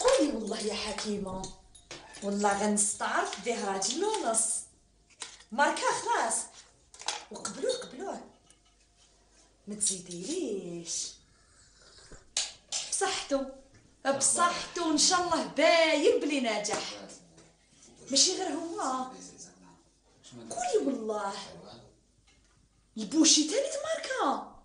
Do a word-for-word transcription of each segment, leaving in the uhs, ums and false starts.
قولي والله يا حكيمه، والله غنستعرف به راجل ونص ماركا خلاص، وقبلوه قبلوه ما تزيديليش بصحتو بصحتو ان شاء الله باين بلي ناجح. ماشي غير هو، قولي والله البوشي تاني ماركا،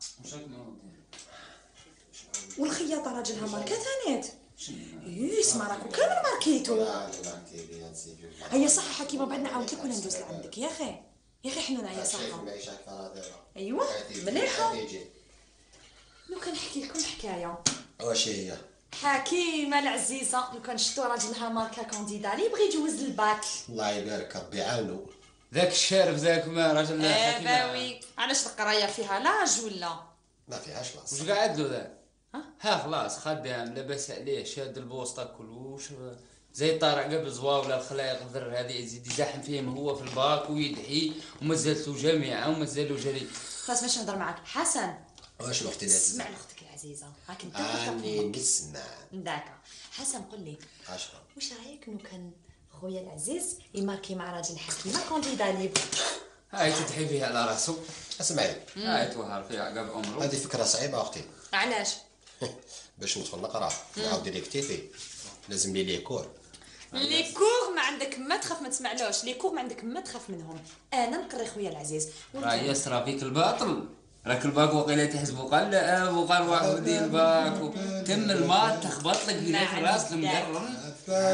والخياطه راجلها ماركا ثانيت. ايه اسمع راكو كامل ماركيتو. هيا صح حكيمه، بعد نعاود لك ولا ندوز لعندك يا اخي، يا اخي حنونه يا صح. ايوا مليحه. لو كنحكي لكم حكايه. واش هي؟ حكيمه العزيزه، لو كان شفتو راجلها ماركا كانديدا لي بغى يجوز الباك. الله يبارك ربي يعاونو. ذاك الشارف ذاك ما راجل حكيمه. اه باوي، علاش القرايه فيها لاج ولا ما فيهاش لاص. واش قاعد له ذاك؟ ها خلاص خدام لاباس عليه، شاد البوسطه كلوش زي طارع قبل زواوله الخلايق الذر هذه يزيد يزاحم فيهم هو في الباك ويدعي ومازالتو جامعه ومازالو جري. خلاص باش نهضر معاك حسن. واش اختي العزيزه؟ اسمع لاختك العزيزه، هاك انت اني نسمع. داكا حسن قول لي عشرة، واش رايك لو كان خويا العزيز يماركي مع راجل حكيمه كانديدا ليبر؟ هاي تدحي فيها على راسو. اسمعي، هاي توهر فيها عقب عمره. هذه فكره صعيبه اختي. علاش؟ باش ندخل نقرا نعاود ديريكتيفي لازم لي لي كور. لي كور ما عندك ما تخاف ما تسمعلوش، لي كور ما عندك ما تخاف منهم. انا نقري خويا العزيز. راه يسرى فيك الباطل، راك الباك وقيله تحسبو قال لا وقال واحد يدير باك تم المات تخبط لك في الراس المقرن.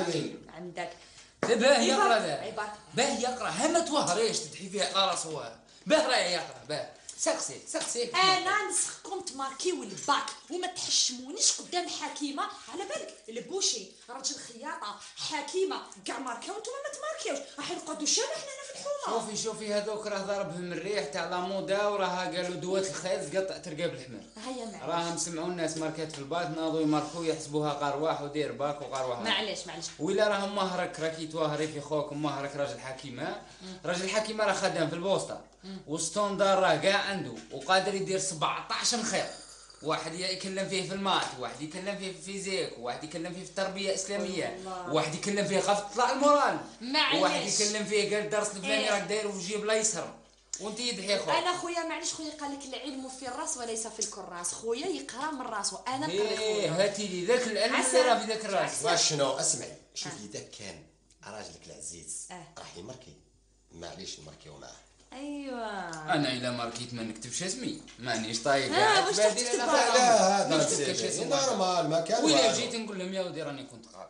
عندك باه يقرا ذا باه يقرا ها ما توهريش تدحي فيها على راسو. باه راه يقرا باه سقسي سقسي. انا نسخكم تماركيو الباك وما تحشمونيش قدام حكيمه. على بالك البوشي راجل خياطه، حكيمه كاع ماركاو وانتوما ما تماركيوش، راح نقعدوا شابه حنا في الحومه. شوفي شوفي هذوك راه ضربهم الريح تاع لا مودا وراها قالوا دوات الخيز قطع ترقاب الحمر. هيا معليش راهم سمعوا الناس ماركات في الباك ناضوا يماركوا يحسبوها قرواح ودير باك وقرواح. معليش معليش ولا راهم مهرك راكي تواهري في خوك مهرك راجل حكيمه. راجل حكيمه راه خدام في البوسطه وستوندار راه كاع عنده وقادر يدير سبعطاش خيط. واحد يكلم فيه في المات، واحد يكلم فيه في الفيزيك، واحد يكلم فيه في التربيه الاسلاميه، واحد يكلم فيه خاف تطلع المورال، واحد يكلم فيه قال الدرس الفلاني راك دايره في جيب الايسر وانت يدحي خويا. انا خويا معليش خويا قال لك العلم في الراس وليس في الكراس. خويا يقرا من راسه. انا نقري خويا. ايه هاتي لي ذاك العلم اللي راه في ذاك الراس. واش شنو؟ اسمعي شوفي اذا كان راجلك العزيز آه. راح يماركي معليش نماركيو معاه. ايوا انا الا ماركيت ما نكتبش اسمي مانيش طايق. اه واش تكتب؟ لا هذا سي نورمال ما كان. ولا جيت نقول لهم يا ودي راني كنت قاري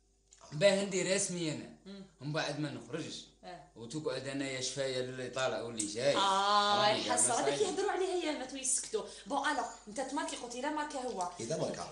باه ندير اسمي انا ومن بعد ما نخرجش وتقعد انايا شفايه اللي طالع واللي جاي. اه يحس هذاك يهضروا عليه يامات ويسكتوا. بون الوغ انت تماركي قلتي لا ماركا هو اذا ماركا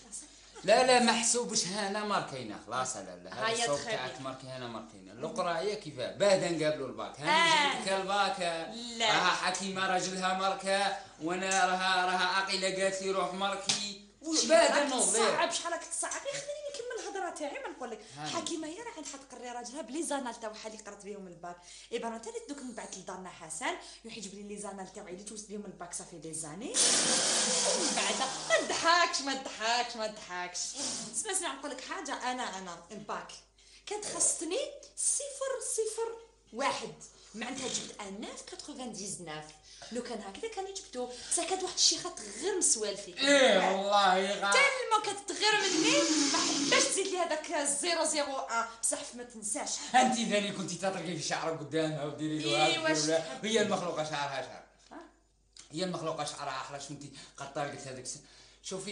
لا لا محسوبش هنا ماركينا خلاص. لا لا هيا هذا الصوت تاعك ماركي هنا ماركينا القرايه كيفاه باه نقابلوا الباك. هاني جبتك الباك راها حكيمه راجلها ماركا وانا راها راها عقيله قالت لي روح ماركي. باه الموضوع صعب شحال راك تصعب. خليني نكمل الهضره تاعي. ما نقول لك حكيمه هي راح تقري راجلها بلي زانال تاعها اللي قرات بهم الباك. اي بان انت دوك نبعث لدارنا حسن يروح يجيب لي لي زانال تاعي اللي توست بهم الباك صافي دي زاني. ومن بعد ما تضحكش ما تضحكش ما تضحكش. اسمع اسمع نقول لك حاجه. انا انا الباك كانت خاصتني صفر صفر واحد معناتها جبت اناف تسعة وتسعين. لو كان هكذا كان جبتو ساكت واحد الشيخات غير مسوالفي. ايه والله غا تلمو كتغير مني ما حباش تزيد لي هذاك صفر صفر واحد بصح ما تنساش. انت ثاني كنتي تطرقي في شعرك قدامها وديري له إيه هي المخلوقه شعرها شعر. هي المخلوقه شعرها احلى شو انت قطار قلت هذاك. شوفي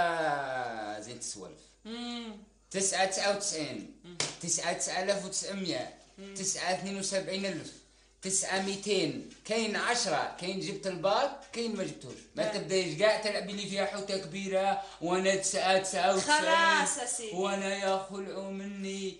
يا زين تسولف تسعة تسعة وتسعين تسعة تسعة آلاف وتسعمية تسعة اثنين وسبعين ألف تسعة ميتين كاين عشرة كاين جبت الباك كاين ما جبتوش. ما تبدايش كاع تلعبي لي فيها حوته كبيره وانا تسعة تسعة وتسعين خلاص اسيدي وانا يا خلعوا مني.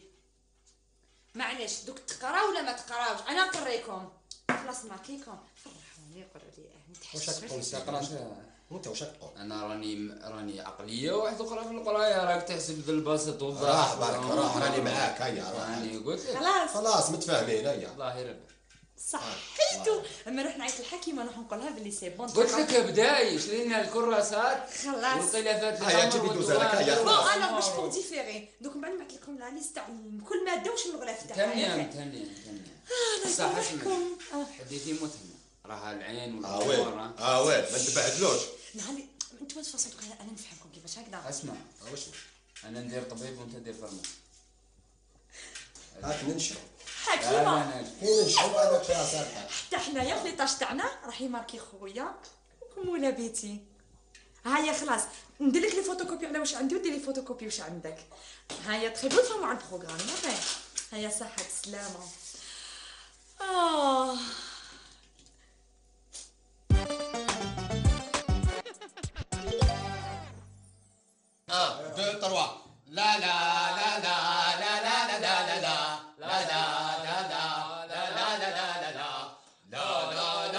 معليش دوك تقرا ولا ما تقراوش. انا نقريكم خلاص ماركيكم فرحوني قولوا لي اه واش تقول تقرا انت واش تقول؟ انا راني راني عقليه واحد اخرى في القرايه راك تحسب ذا البسط والضغط. راح بارك راح راني معاك. هيا راني قلت لك خلاص خلاص متفاهمين. هيا الله يربح صح حلتو. اما نروح نعيط للحكيمه نروح نقولها بلي سي بون. قلت لك بدايش لينا الكراسات خلاص والخلافات. هيا جيبي دوزه لك. هيا بون انا باش سبور ديفيري. دوك من بعد نبعث لكم لا ليست تاع كل ماده واش الغلاف تاعها. ثانية ثانية ثانية. صح اسمع. حديتي موت هنا. راها العين اه وين والقمر. اه وين ما تبعدلوش. نهار انتوا تفصلوا انا نفهمكم كيفاش هكذا. اسمع اه واش انا ندير طبيب وانت دير فرماسي. هاك ننشر حكيمه ننشر هذاك فيها صالحه. حتى حنايا في ليطاج تاعنا راح يماركي خويا ومولا بيتي. هيا خلاص ندير لك لي فوتوكوبي على واش عندي ودير لي فوتوكوبي واش عندك. هيا تخيبوا تفهموا على البروغرام ياك. هيا صحة السلامة. اه اه دو تروا لا لا لا لا لا لا لا لا لا لا لا لا لا لا لا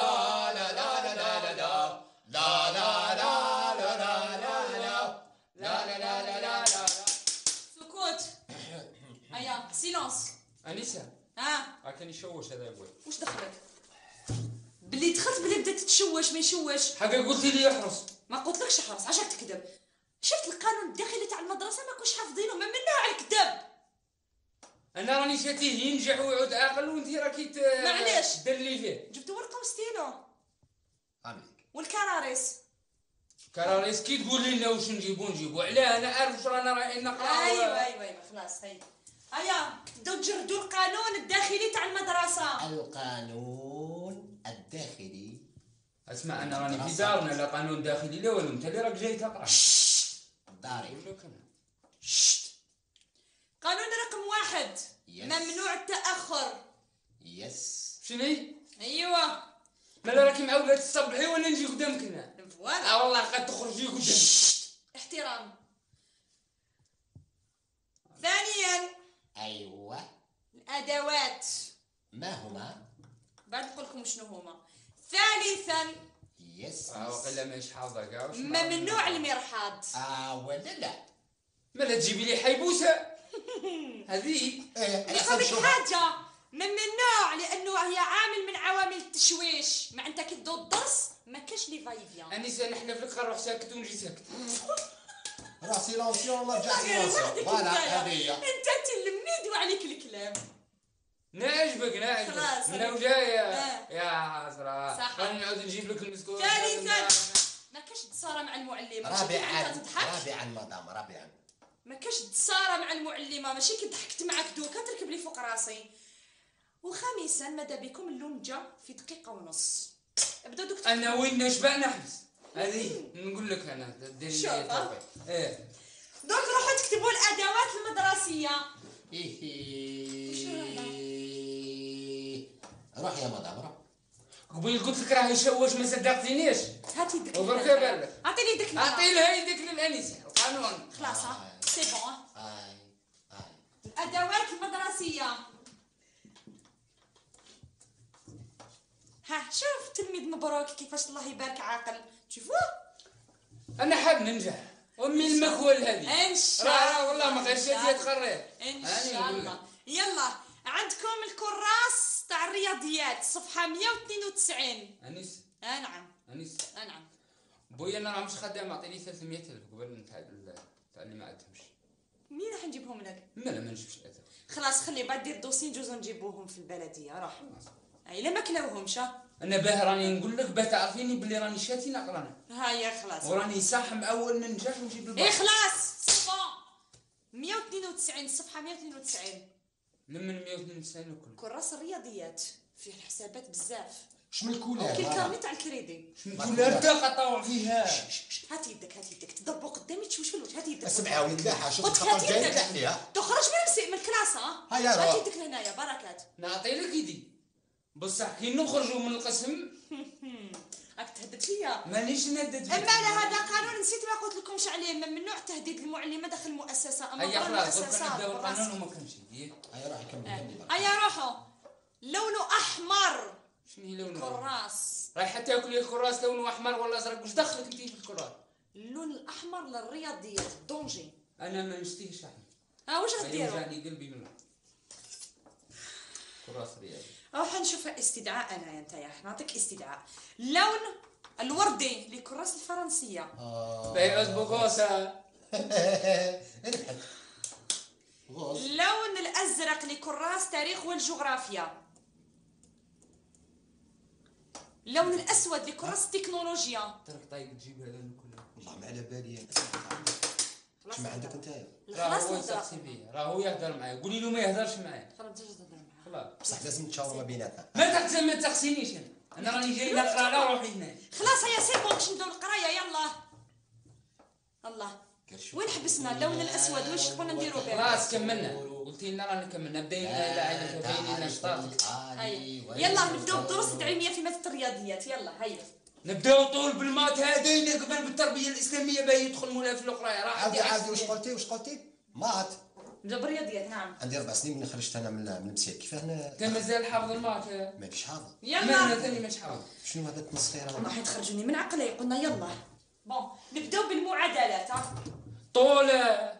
سكوت. هيا سيلونس. انسه ها راكني يشوش هذا يقول. واش دخلك؟ بلي دخلت بلي بدات تتشوش ما يشوش. حاجه قلت لي يحرص. ما قلتلكش حرص عشاك تكذب. شفت القانون الداخلي تاع المدرسه ما كوش حافظينه من نوع الكذب. انا راني شاتيه ينجح ويعود عاقل وانت راكي ت... معليش. دلي فيه. جبت ورقه وستيلو عميك والكراريس. كراريس كي تقول لنا واش نجيبو نجيبو علاه انا عارف واش رانا رايحين نقراو. ايوا ايوا ايوا خلاص هيا هيا بداو تجردوا القانون الداخلي تاع المدرسه. القانون الداخلي. اسمع انا راني في دارنا لا قانون داخلي لا والو انت اللي راك جاي تقرا. داري شت. قانون رقم واحد يس. ممنوع التاخر. يس شني؟ ايوا مالا راكي معولة تصبحي ولا نجي قدامك هنا؟ فوالا. اه والله قد تخرجي قدامك. احترام. ثانيا ايوه الادوات. ما هما؟ بعد نقول لكم شنو هما. ثالثا يس اه وقيلا ماهيش حافظه كاع واش ممنوع المرحاض. اه ولا لا. مالا تجيبي لي حيبوسه هذه. ايه نقول لك حاجه ممنوع لانه هي عامل من عوامل التشويش. مع انت كي تدو الدرس ما كاش لي فايفيان. انسه نحلف لك نروح ساكت ونجي ساكت. راه سيلونسيون والله رجع سيلونسيون. فوالا هذه انت تلميد وعليك الكلام. نعجبك نعجبك خلاص. من وجايه آه. يا حسره. صح. راني نعود نجيب لك المسكوت. ثالثا ما كاش تصارى مع المعلمه. ماشي كي رابعا انت تضحك. رابعا مدام رابعا ما كاش تصارى مع المعلمه. ماشي كي ضحكت معك دوكا تركب لي فوق راسي. وخامسا ماذا بكم اللونجه في دقيقه ونص. ابدا دوك. انا وين نشبع نحبس. هذه نقول لك انا ديري شوف، لي ها؟ توقيت. ايه دوك روحوا تكتبوا الادوات المدرسيه. روح يا مدام روح. قبيل قلت لك راه يشوش ما صدقتينيش. هاتي يدك. وبركة بالك. عطيني يدك. اعطي لها يدك للانسه القانون. خلاص ها سي بون. اي اي الادوات المدرسيه. ها شوف تلميذ مبروك كيفاش الله يبارك عاقل. شوفوا انا حاب ننجح امي المكوى هذه. ان شاء راه الله. والله ما غير شاديه تخرج. ان هاني شاء نقول الله. لك. يلا عندكم الكراس تاع الرياضيات صفحه مية واثنين وتسعين. انيس اه نعم انيس اه نعم. بويا انا راه مش خدام اعطيني ثلاثمية ألف قبل تاع تاع اللي ما عندهمش. منين راح نجيبهم لك؟ مالا ما نجيبش ثلاثة. خلاص خلي بعد دير دوسي نجوزو نجيبوهم في البلديه. روح الا ما كلاوهمش. انا باه راني نقول لك باه تعرفيني بلي راني شاتي نقرا هيا خلاص. وراني صاحب اول ننجح ونجيب الباك. ايه خلاص سي بون. مية واثنين وتسعين صفحه مية واثنين وتسعين. من مية واثنين وتسعين وكل. كراس الرياضيات فيه الحسابات بزاف. شمن الكولار كي الكارني تاع الكريدي. ولا بدا قطعوا فيها. هات يدك هات يدك تضربوا قدامي تشوش في الوجه. هات يدك. اسمعي ويتلاحى شوف قلت الخطر هات جاي يدك. يتلاح فيها. تخرج من المسي من الكلاس ها. هيا روح. هات يدك لهنايا بركات. نعطي لك يدي بصح كي نخرجوا من القسم راك تهدد فيا. مانيش ندد. اما على هذا قانون نسيت ما قلت لكمش عليه. ممنوع تهديد المعلمه داخل المؤسسه. اما هيا برا خلاص المؤسسه نبداو برا القانون وما كانش يدي. هيا روح كمل كمل بقى. هيا روحوا. لونه احمر. شنو هي لونه؟ كراس. رايحه تاكلي الكراس لونه احمر ولا ازرق واش دخلك انت في الكراس؟ اللون الاحمر للرياضيات دونجي. انا ما نشتيهش احمر. ها واش غادي غديروا؟ يوجعني قلبي منه. كراس رياضي. راح نشوف استدعاء انا انت يا نعطيك استدعاء. لون الوردي لكراس الفرنسيه. آه. بيعوز بوكوسه. ربحت الازرق لكراس تاريخ والجغرافيا. اللون الاسود لكراس التكنولوجيا. تراك طايق تجيب هذا كله. والله ما على بالي انا. خلاص ما عندك انت؟ خلاص راه هو يسقسي فيه، راه هو يهضر معايا، قولي له ما يهضرش معايا. خلاص انت تهضر معاه. خلاص بصح لازم نتشاوروا ما بيناتنا. ما تقسم ما تقسينيش انا، انا راني جاي نقرا لا روحي هنا. خلاص هيا سي بون باش نبداو القرايه يلا. الله وين حبسنا؟ اللون الاسود واش قلنا نديرو به؟ خلاص كملنا، قلتي لنا راني كملنا، بدينا الى عينك باينين نشاطاتك. هيا يلا نبداو بالدروس التعليميه في ماده الرياضيات. يلا هيا نبداو طول بالمات هذين قبل بالتربيه الاسلاميه باهي يدخل مولاي في القرايه. راه عاودي عاودي واش قلتي واش قلتي؟ مات. نبداو بالرياضيات. نعم عندي اربع سنين من خرجت انا من من المسيح كيفاه انا انت مازال حافظ المات؟ مانيش حافظ. يلا انا ثاني مش حافظ. شنو هذا التمسخير هذا؟ راح يخرجوني من عقلي. قلنا يلا بون نبداو بالمعادلات. ها طول اه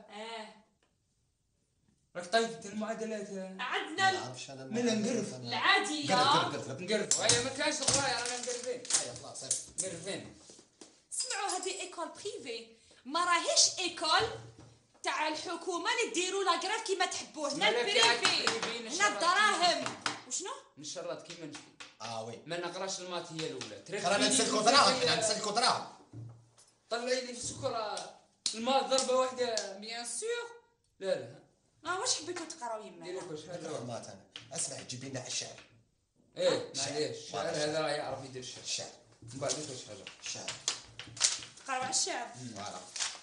راك طايفة المعادلات. عندنا ما نعرفش انا. من نقرف. العاديه. نقرف هيا ما كانش القرايه رانا مقرفين. هيا خلاص مقرفين. اسمعوا هذه ايكول بريفي ما راهيش ايكول تاع الحكومه اللي ديروا لا كراف كيما تحبوا. هنا مالك يا البريفي بريفي، هنا الدراهم. وشنو نشرط كيما نشفي. اه وي. ما نقراش المات هي الاولى. رانا نسلكوا دراهم حنا نسلكوا دراهم. طلعي لي في السكر المات ضربه واحده بيان سور. لا لا اه واش حبيتوا تقراو يما؟ دير لك واش هذا. مات انا. اسمع جيب لنا على الشعر. ايه معليش الشعر هذا راه يعرف يدير الشعر. الشعر. من بعد واش هذا الشعر. تقراو على الشعر. فوالا.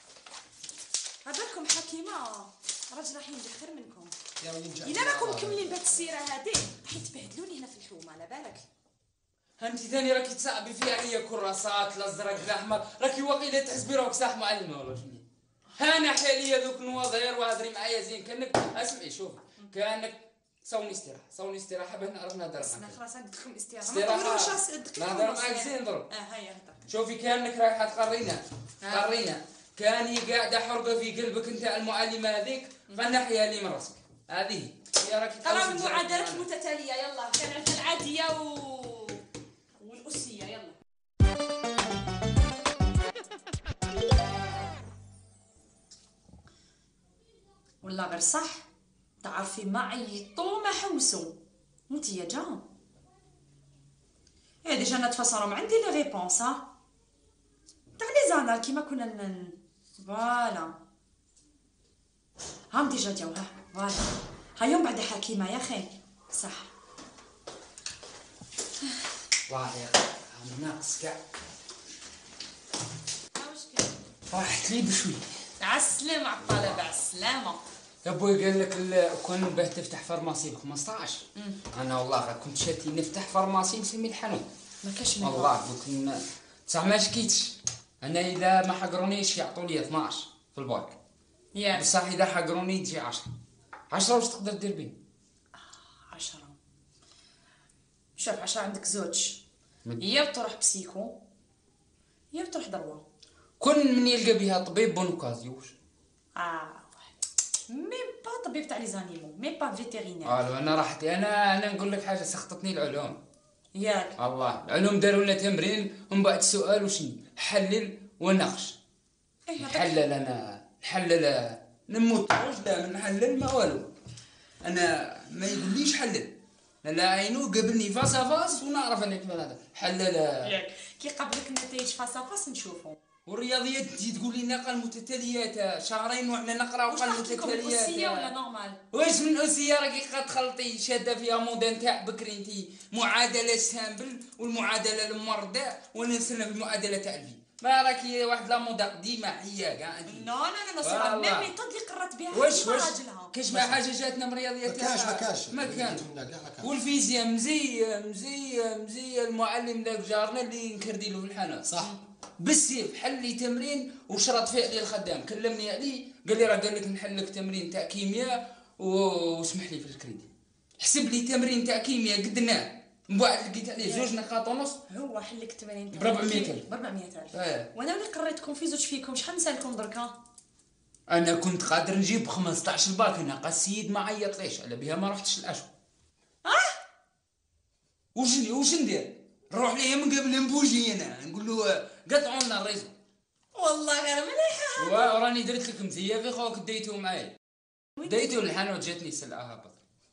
هذاكم حكيمه راجل راح ينجح خير منكم. يا وين الا راكم مكملين بهاد السيره هذه راح تبهدلوني هنا في الحومه على بالك. انت ثاني راكي تصعبي فيها عليا كراسات الازرق الاحمر. راكي واقيلا تحسبي روحك صح معلمه ولا شنو؟ انا حاليا ذوك النواظر وهضري معايا زين كانك اسمعي شوفي كانك صوني استراحه صوني استراحه باش نعرف نهضر بس معاك. خلاص قلت لكم استراحه. استراحة. ما تطولوش الدقيقه. نهضر معاك زين ضرب. اه هيا هضر. شوفي كانك رايحه تقرينا تقرينا كاني قاعده حرقه في قلبك انت المعلمه هذيك فنحيها لي من راسك. هذه هي راكي قراو المعادلات المتتاليه. يلا كان عندنا العاديه و والاسيه. يلا ولا غير صح تعرفي ما عيطوا ما حوسوا. انت يا جان ايه ديجا انا تفسرهم عندي لي ريبونس. ها تاع لي زانال كيما كنا ن... فوالا هام ديجا جاو. ها فوالا هايوم بعد حكيمه يا خي صح. واه يا عم ناقص كاع واش كاين؟ راحت لي بشوي. على السلامه على الطلبه. على السلامه. يا بوي قال لك ال- كون باه تفتح فارماسي ب خمسطاش انا والله راه كنت شاتي نفتح فارماسي نسمي الحانوت. ما كاش منها والله قلت لهم بصح ما شكيتش. انا اذا ما حقرونيش يعطوا لي اثناش في الباك ياك بصح اذا حقروني تجي عشرة. عشرة واش تقدر دير بيه؟ عشرة. شوف عشرة عندك زوج مد- يا بتروح بسيكو يا بتروح ضربه. كون من يلقى بها طبيب بون اوكازيوش. اه ميم با طبيب تاع لي زانيمو ميم با فيتيرينير. الو انا راحت انا انا نقول لك حاجه سخطتني العلوم. ياك الله العلوم داروا لنا تمرين ومن بعد السؤال وشنو حلل ونقش. ايه هذاك نحلل انا نحلل نموت لا من نحلل ما والو. انا ما يقوليش حلل لا عينو قبلني فاس فاس ونعرف انك هذا حلل. ياك كي قبلك النتائج فاس فاس نشوفو. والرياضيات تجي تقول لي قال متتاليات شهرين وحنا نقراو واش قال طاحت لكم الأسية ولا متتاليات. نورمال؟ واش من اسيه راكي قد تخلطي شاده فيها موديل تاع بكري انتي معادله سامبل والمعادله المرضى وانا نستنى في المعادله تاع الفي. ما راكي واحد لا موضه قديمه حيه كاع انت. لا لا لا صراحه والله. ميم ميثود اللي قرات بها واش حكيمة واش راجلها. كاش ما حاجه جاتنا من ما رياضيات كاش ما كاش. ما كان. كاع ما كاش. والفيزياء مزيه مزيه مزيه المعلم ذاك جارنا اللي نكردي له في الحانوت صح. بالسيف حل لي تمرين وشرط فعلي الخدام كلمني عليه قال لي راه قال لك نحل لك تمرين تاع كيمياء واسمح لي في الكريدي. حسب لي تمرين تاع كيمياء قدناه من بعد لقيت عليه زوج نقاط ونص هو حلك التمارين ب أربعمية ألف. ب أربعمية ألف. اه. وانا اللي قريتكم في زوج فيكم شحال نسالكم دركا؟ انا كنت قادر نجيب خمسطاش الباك انا قا السيد ما عيطليش على بها ما رحتش الاشهر. اه وش وش ندير؟ نروح ليه من قبل نبوجي انا نقول له قطعوا لنا الريزو. والله غير مليحه. وراني درت لك مزيه في خوك ديتو معايا ديتو الحانوت جاتني سلعه هابط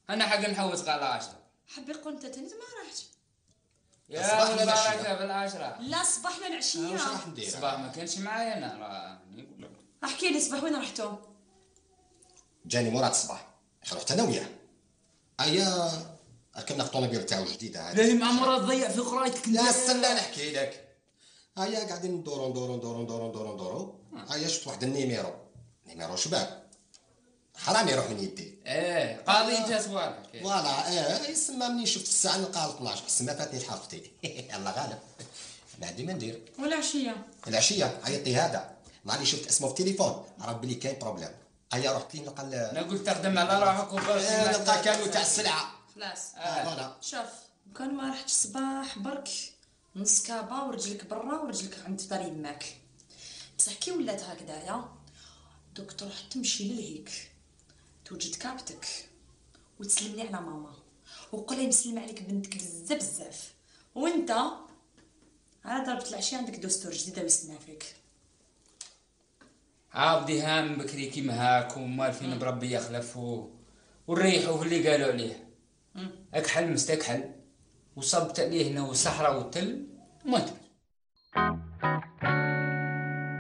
انا حق نحوس على عشرة. حبي يقول انت تاني ما رحت. يا الصباح ولا العشية؟ البركه بالعشرة. لا صباح لا العشيه. واش راح ندير؟ الصباح ما كانش معايا انا راه نقول لك. احكي لي صباح وين رحتوا؟ جاني مراد الصباح رحت انا وياه. ايا ركبنا في الطوموبيل تاعو جديده هذه. لا مع مراد ضيع في قرايتك. لا استنى نحكي لك. هيا قاعدين ندورو ندورو ندورو ندورو ندورو ندورو. هيا شفت واحد النيميرو نيميرو شباب حرام يروح من يدي. ايه قاضي انت صوالحك. فوالا اه يسمى مني شفت الساعه نلقاها اثناش يسمى فاتني حافظتي. الله غالب ما عندي ما ندير. والعشيه العشيه عيطتي هذا نهار اللي شفت اسمه في التليفون عرف بلي كاين بروبليم. هيا رحت لي نلقى انا قلت تخدم على روحك وبرك اه نلقى كانو تاع السلعه. خلاص اه فوالا شوف كان ما رحتش الصباح برك نص كابا ورجلك برا ورجلك عند دار يماك. بصح كي ولات هكذايا دوك تروح تمشي للهيك توجد كابتك وتسلمني على ماما وقولي مسلمه عليك بنتك بزاف بزاف. وانت على ضربة العشيه عندك دستور جديده ويسمع فيك. عاودي هام بكري كيما هاك ومالفين بربي يخلف و... ونريحوا في اللي قالوا عليه. اكحل مستكحل وصبت عليه هنا والصحراء والتل ومات.